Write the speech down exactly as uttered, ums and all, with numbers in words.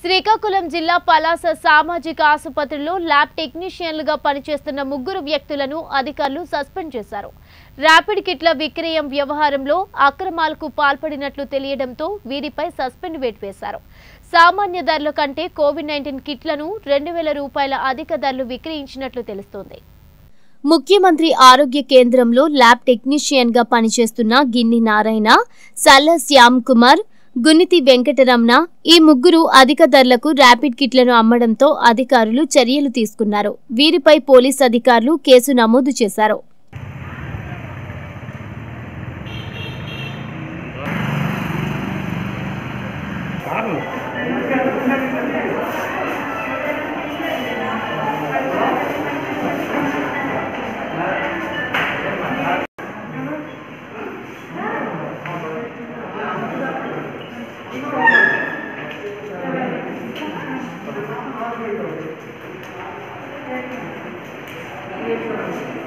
శ్రీకాకుళం జిల్లా పలాస సామాజిక ఆసుపత్రిలో ల్యాబ్ టెక్నీషియన్లుగా పనిచేస్తున్న ముగ్గురు వ్యక్తులను అధికారులు సస్పెండ్ చేశారు. ర్యాపిడ్ కిట్ల విక్రయం వ్యవహారంలో అక్రమాలకు పాల్పడినట్లు తెలియడంతో వీరిపై సస్పెండ్ వేటు వేశారు. సామాన్య ధరల కంటే కోవిడ్ నైన్టీన్ కిట్లను రెండు వేల రూపాయల అధిక ధరలు విక్రయించినట్లు తెలుస్తోంది. ముఖ్యమంత్రి ఆరోగ్య కేంద్రంలో ల్యాబ్ టెక్నీషియన్గా పనిచేస్తున్న గిన్ని నారాయణ, సల్ల శ్యామ్ కుమార్, గునితి వెంకటరమణ ఈ ముగ్గురు అధిక ధరలకు ర్యాపిడ్ కిట్లను అమ్మడంతో అధికారులు చర్యలు తీసుకున్నారు. వీరిపై పోలీస్ అధికారులు కేసు నమోదు చేశారు. Yes, sir.